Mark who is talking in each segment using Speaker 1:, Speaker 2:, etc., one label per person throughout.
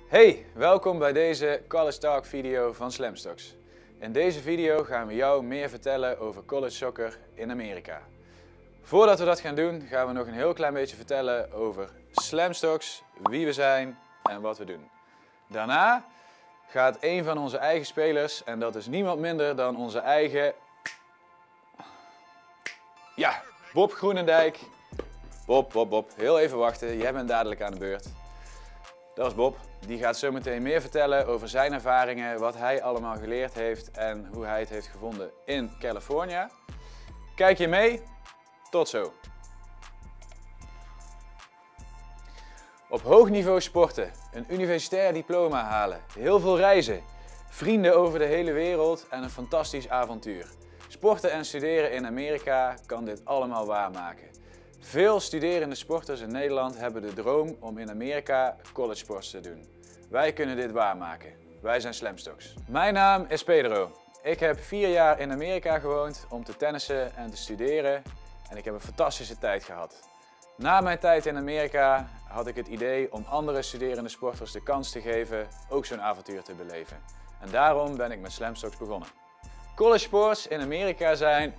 Speaker 1: Hey, welkom bij deze College Talk video van Slamstocks. In deze video gaan we jou meer vertellen over college soccer in Amerika. Voordat we dat gaan doen, gaan we nog een heel klein beetje vertellen over Slamstocks, wie we zijn en wat we doen. Daarna gaat een van onze eigen spelers, en dat is niemand minder dan onze eigen... Ja, Bob Groenendijk. Bob, heel even wachten, jij bent dadelijk aan de beurt. Dat is Bob. Die gaat zo meteen meer vertellen over zijn ervaringen, wat hij allemaal geleerd heeft en hoe hij het heeft gevonden in Californië. Kijk je mee? Tot zo. Op hoog niveau sporten, een universitair diploma halen, heel veel reizen, vrienden over de hele wereld en een fantastisch avontuur. Sporten en studeren in Amerika kan dit allemaal waarmaken. Veel studerende sporters in Nederland hebben de droom om in Amerika college sports te doen. Wij kunnen dit waarmaken. Wij zijn Slamstocks. Mijn naam is Pedro. Ik heb 4 jaar in Amerika gewoond om te tennissen en te studeren en ik heb een fantastische tijd gehad. Na mijn tijd in Amerika had ik het idee om andere studerende sporters de kans te geven ook zo'n avontuur te beleven. En daarom ben ik met Slamstocks begonnen. College sports in Amerika zijn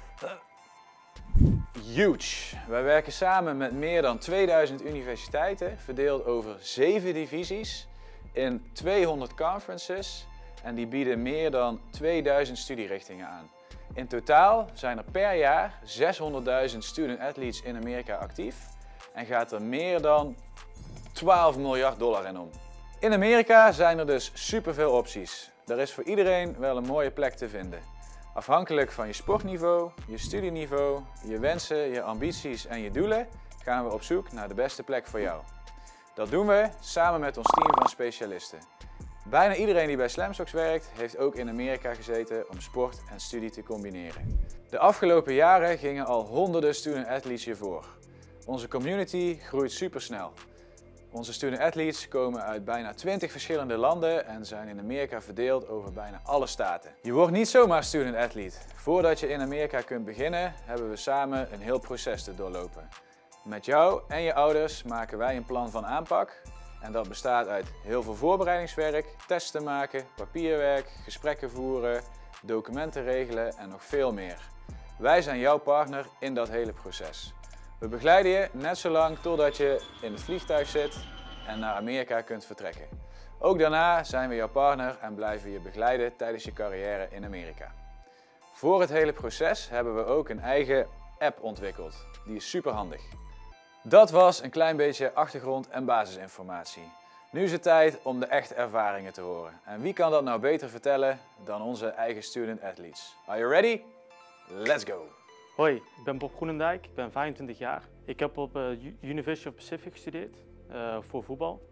Speaker 1: huge. Wij werken samen met meer dan 2000 universiteiten, verdeeld over 7 divisies in 200 conferences en die bieden meer dan 2000 studierichtingen aan. In totaal zijn er per jaar 600.000 student athletes in Amerika actief en gaat er meer dan $12 miljard in om. In Amerika zijn er dus superveel opties. Er is voor iedereen wel een mooie plek te vinden. Afhankelijk van je sportniveau, je studieniveau, je wensen, je ambities en je doelen gaan we op zoek naar de beste plek voor jou. Dat doen we samen met ons team van specialisten. Bijna iedereen die bij Slamstocks werkt heeft ook in Amerika gezeten om sport en studie te combineren. De afgelopen jaren gingen al honderden student athletes hiervoor. Onze community groeit supersnel. Onze student athletes komen uit bijna 20 verschillende landen en zijn in Amerika verdeeld over bijna alle staten. Je wordt niet zomaar student athlete. Voordat je in Amerika kunt beginnen, hebben we samen een heel proces te doorlopen. Met jou en je ouders maken wij een plan van aanpak. En dat bestaat uit heel veel voorbereidingswerk, testen maken, papierwerk, gesprekken voeren, documenten regelen en nog veel meer. Wij zijn jouw partner in dat hele proces. We begeleiden je net zolang totdat je in het vliegtuig zit en naar Amerika kunt vertrekken. Ook daarna zijn we jouw partner en blijven je begeleiden tijdens je carrière in Amerika. Voor het hele proces hebben we ook een eigen app ontwikkeld. Die is super handig. Dat was een klein beetje achtergrond en basisinformatie. Nu is het tijd om de echte ervaringen te horen. En wie kan dat nou beter vertellen dan onze eigen student athletes? Are you ready? Let's go!
Speaker 2: Hoi, ik ben Bob Groenendijk, ik ben 25 jaar. Ik heb op University of Pacific gestudeerd voor voetbal,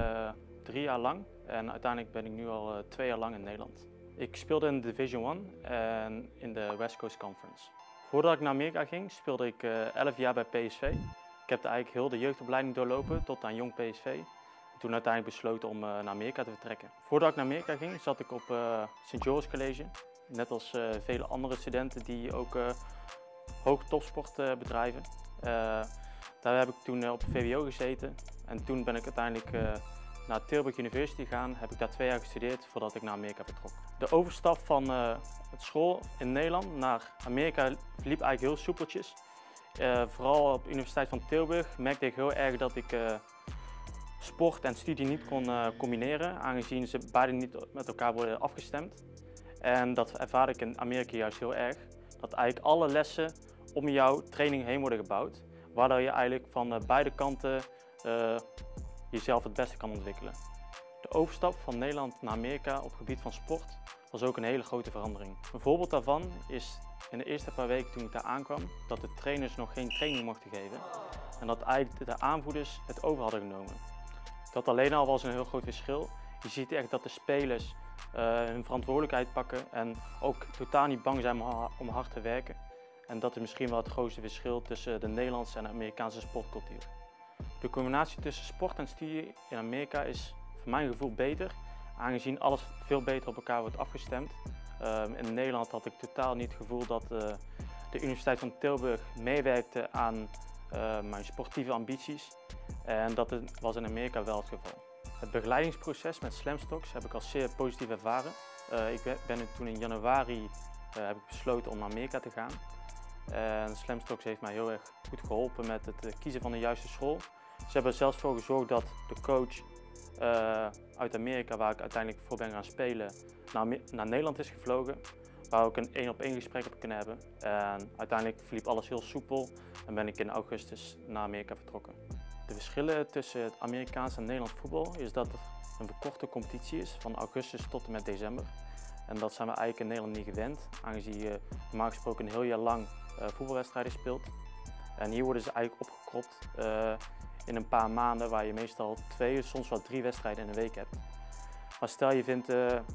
Speaker 2: 3 jaar lang. En uiteindelijk ben ik nu al 2 jaar lang in Nederland. Ik speelde in Division 1 en in de West Coast Conference. Voordat ik naar Amerika ging, speelde ik 11 jaar bij PSV. Ik heb eigenlijk heel de jeugdopleiding doorlopen tot aan jong PSV. Toen uiteindelijk besloten om naar Amerika te vertrekken. Voordat ik naar Amerika ging, zat ik op St. George College. Net als vele andere studenten die ook hoog topsport bedrijven. Daar heb ik toen op VWO gezeten en toen ben ik uiteindelijk naar Tilburg University gegaan. Heb ik daar 2 jaar gestudeerd voordat ik naar Amerika vertrok. De overstap van het school in Nederland naar Amerika liep eigenlijk heel soepeltjes. Vooral op de Universiteit van Tilburg merkte ik heel erg dat ik sport en studie niet kon combineren, aangezien ze beide niet met elkaar worden afgestemd. En dat ervaarde ik in Amerika juist heel erg. Dat eigenlijk alle lessen om jouw training heen worden gebouwd, waardoor je eigenlijk van beide kanten jezelf het beste kan ontwikkelen. De overstap van Nederland naar Amerika op het gebied van sport was ook een hele grote verandering. Een voorbeeld daarvan is in de eerste paar weken toen ik daar aankwam, dat de trainers nog geen training mochten geven en dat eigenlijk de aanvoerders het over hadden genomen. Dat alleen al was een heel groot verschil. Je ziet echt dat de spelers hun verantwoordelijkheid pakken en ook totaal niet bang zijn om hard te werken. En dat is misschien wel het grootste verschil tussen de Nederlandse en de Amerikaanse sportcultuur. De combinatie tussen sport en studie in Amerika is voor mijn gevoel beter, aangezien alles veel beter op elkaar wordt afgestemd. In Nederland had ik totaal niet het gevoel dat de Universiteit van Tilburg meewerkte aan mijn sportieve ambities. En dat was in Amerika wel het geval. Het begeleidingsproces met Slamstocks heb ik als zeer positief ervaren. Toen in januari heb ik besloten om naar Amerika te gaan. En Slamstocks heeft mij heel erg goed geholpen met het kiezen van de juiste school. Ze hebben er zelfs voor gezorgd dat de coach uit Amerika, waar ik uiteindelijk voor ben gaan spelen, naar Nederland is gevlogen. Waar ik een 1-op-1 gesprek heb kunnen hebben. En uiteindelijk verliep alles heel soepel en ben ik in augustus naar Amerika vertrokken. De verschillen tussen het Amerikaanse en Nederlands voetbal is dat het een verkorte competitie is van augustus tot en met december. En dat zijn we eigenlijk in Nederland niet gewend, aangezien je normaal gesproken een heel jaar lang voetbalwedstrijden speelt. En hier worden ze eigenlijk opgekropt in een paar maanden, waar je meestal 2, soms wel 3 wedstrijden in een week hebt. Maar stel je vindt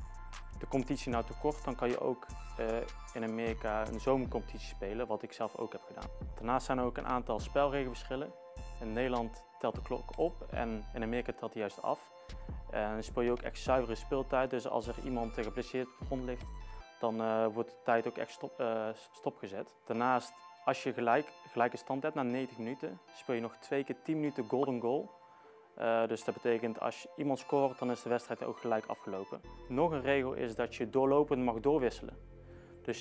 Speaker 2: de competitie nou te kort, dan kan je ook in Amerika een zomercompetitie spelen, wat ik zelf ook heb gedaan. Daarnaast zijn er ook een aantal spelregelverschillen. In Nederland telt de klok op en in Amerika telt die juist af. En dan speel je ook echt zuivere speeltijd, dus als er iemand geblesseerd op de grond ligt, dan wordt de tijd ook echt stopgezet. Daarnaast, als je gelijke stand hebt na 90 minuten, speel je nog 2 keer 10 minuten golden goal. Dus dat betekent als iemand scoort, dan is de wedstrijd ook gelijk afgelopen. Nog een regel is dat je doorlopend mag doorwisselen. Dus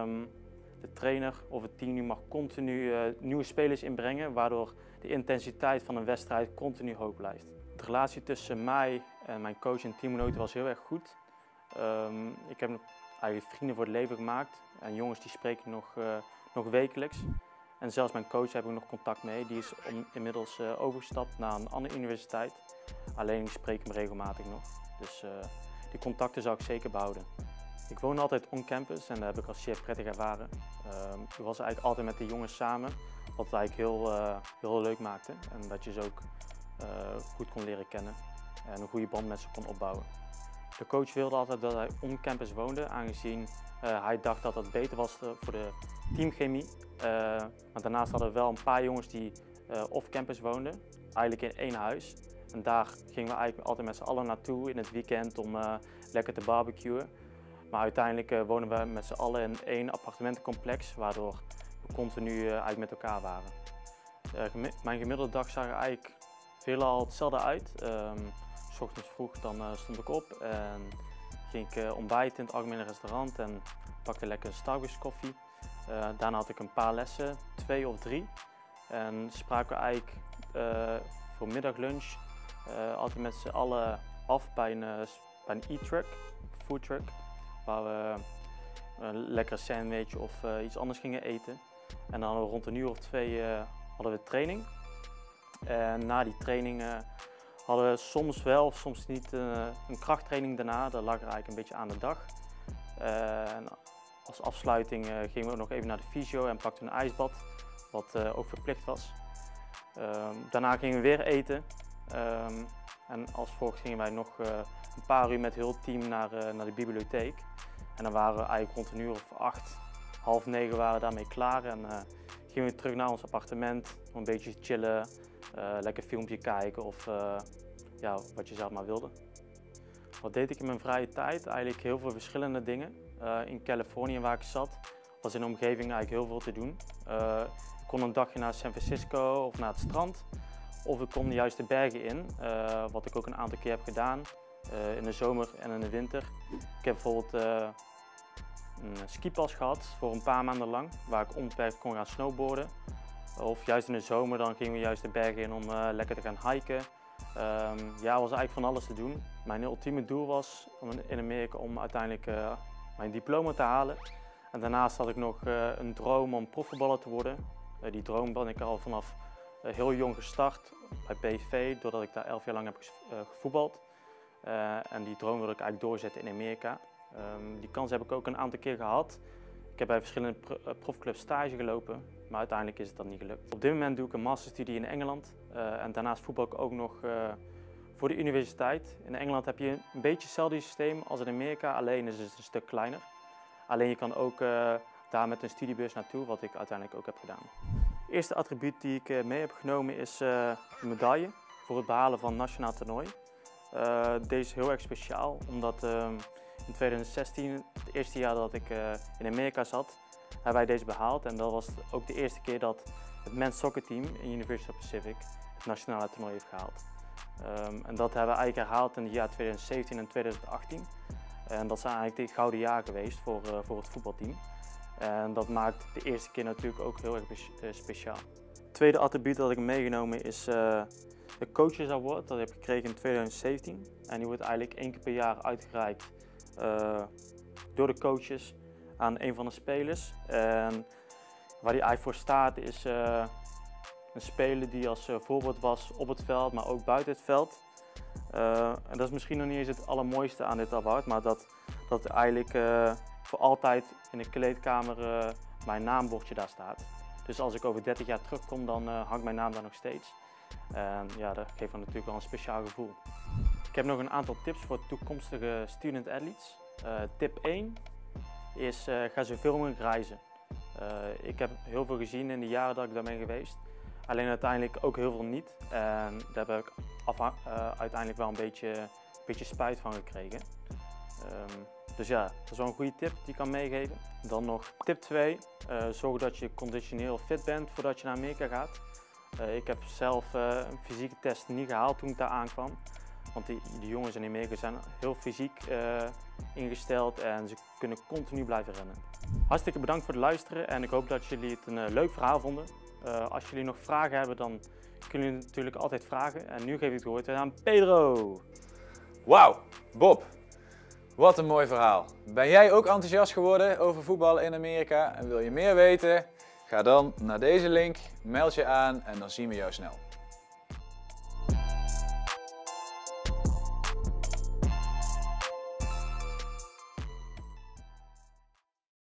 Speaker 2: de trainer of het team mag continu nieuwe spelers inbrengen, waardoor de intensiteit van een wedstrijd continu hoog blijft. De relatie tussen mij en mijn coach en teamgenoten was heel erg goed. Ik heb eigenlijk vrienden voor het leven gemaakt en jongens die spreken nog wekelijks. En zelfs mijn coach heb ik nog contact mee, die is inmiddels overgestapt naar een andere universiteit. Alleen ik spreek hem regelmatig nog, dus die contacten zou ik zeker behouden. Ik woon altijd on campus en dat heb ik als zeer prettig ervaren. Ik was eigenlijk altijd met de jongens samen, wat het eigenlijk heel leuk maakte. En dat je ze ook goed kon leren kennen en een goede band met ze kon opbouwen. De coach wilde altijd dat hij on campus woonde, aangezien hij dacht dat dat beter was voor de teamchemie. Maar daarnaast hadden we wel een paar jongens die off campus woonden, eigenlijk in één huis. En daar gingen we eigenlijk altijd met z'n allen naartoe in het weekend om lekker te barbecuen. Maar uiteindelijk wonen we met z'n allen in één appartementencomplex, waardoor we continu eigenlijk met elkaar waren. Mijn gemiddelde dag zag er eigenlijk veelal hetzelfde uit. 's Ochtends vroeg dan stond ik op en ging ik ontbijten in het algemene restaurant en pakte lekker een Starbucks koffie. Daarna had ik een paar lessen, 2 of 3. En spraken we eigenlijk voor middaglunch altijd met z'n allen af bij een e-truck, food truck, waar we een lekkere sandwich of iets anders gingen eten. En dan rond 1 uur of 2 hadden we training. En na die training hadden we soms wel of soms niet een krachttraining daarna. Dat lag er eigenlijk een beetje aan de dag. En als afsluiting gingen we ook nog even naar de fysio en pakten een ijsbad, wat ook verplicht was. Daarna gingen we weer eten. En als volgt gingen wij nog een paar uur met heel het team naar de bibliotheek. En dan waren we eigenlijk rond 1 uur of 8, half 9 waren we daarmee klaar. En gingen we terug naar ons appartement om een beetje chillen, lekker filmpje kijken of ja, wat je zelf maar wilde. Wat deed ik in mijn vrije tijd? Eigenlijk heel veel verschillende dingen. In Californië waar ik zat, was in de omgeving eigenlijk heel veel te doen. Ik kon een dagje naar San Francisco of naar het strand. Of ik kon juist de bergen in, wat ik ook een aantal keer heb gedaan. In de zomer en in de winter. Ik heb bijvoorbeeld een skipas gehad voor een paar maanden lang, waar ik onbeperkt kon gaan snowboarden. Of juist in de zomer dan gingen we juist de bergen in om lekker te gaan hiken. Ja, er was eigenlijk van alles te doen. Mijn ultieme doel was in Amerika om uiteindelijk mijn diploma te halen. En daarnaast had ik nog een droom om profvoetballer te worden. Die droom ben ik al vanaf heel jong gestart bij PSV, doordat ik daar 11 jaar lang heb gevoetbald. En die droom wilde ik eigenlijk doorzetten in Amerika. Die kans heb ik ook een aantal keer gehad. Ik heb bij verschillende profclubs stage gelopen, maar uiteindelijk is het dan niet gelukt. Op dit moment doe ik een masterstudie in Engeland en daarnaast voetbal ik ook nog voor de universiteit. In Engeland heb je een beetje hetzelfde systeem als in Amerika, alleen is het een stuk kleiner. Alleen je kan ook daar met een studiebeurs naartoe, wat ik uiteindelijk ook heb gedaan. Het eerste attribuut die ik mee heb genomen is een medaille voor het behalen van een nationaal toernooi. Deze is heel erg speciaal, omdat in 2016, het eerste jaar dat ik in Amerika zat, hebben wij deze behaald. En dat was ook de eerste keer dat het men's soccer team in University of Pacific het nationale toernooi heeft gehaald. En dat hebben we eigenlijk herhaald in de jaar 2017 en 2018. En dat zijn eigenlijk de gouden jaren geweest voor het voetbalteam. En dat maakt de eerste keer natuurlijk ook heel erg speciaal. Het tweede attribuut dat ik heb meegenomen is de Coaches Award. Dat heb ik gekregen in 2017. En die wordt eigenlijk 1 keer per jaar uitgereikt door de coaches aan een van de spelers. En waar die eigenlijk voor staat is een speler die als voorbeeld was op het veld, maar ook buiten het veld. En dat is misschien nog niet eens het allermooiste aan dit award, maar dat eigenlijk voor altijd in de kleedkamer mijn naambordje daar staat. Dus als ik over 30 jaar terugkom, dan hangt mijn naam daar nog steeds. En ja, dat geeft me natuurlijk wel een speciaal gevoel. Ik heb nog een aantal tips voor toekomstige student athletes. Tip 1 is ga zoveel mogelijk reizen. Ik heb heel veel gezien in de jaren dat ik daarmee geweest. Alleen uiteindelijk ook heel veel niet. En daar heb ik uiteindelijk wel een beetje spijt van gekregen. Dus ja, dat is wel een goede tip die ik kan meegeven. Dan nog tip 2. Zorg dat je conditioneel fit bent voordat je naar Amerika gaat. Ik heb zelf een fysieke test niet gehaald toen ik daar aankwam. Want die jongens in Amerika zijn heel fysiek ingesteld en ze kunnen continu blijven rennen. Hartstikke bedankt voor het luisteren en ik hoop dat jullie het een leuk verhaal vonden. Als jullie nog vragen hebben, dan kunnen jullie natuurlijk altijd vragen. En nu geef ik het woord aan Pedro.
Speaker 1: Wauw, Bob. Wat een mooi verhaal. Ben jij ook enthousiast geworden over voetballen in Amerika en wil je meer weten? Ga dan naar deze link, meld je aan en dan zien we jou snel.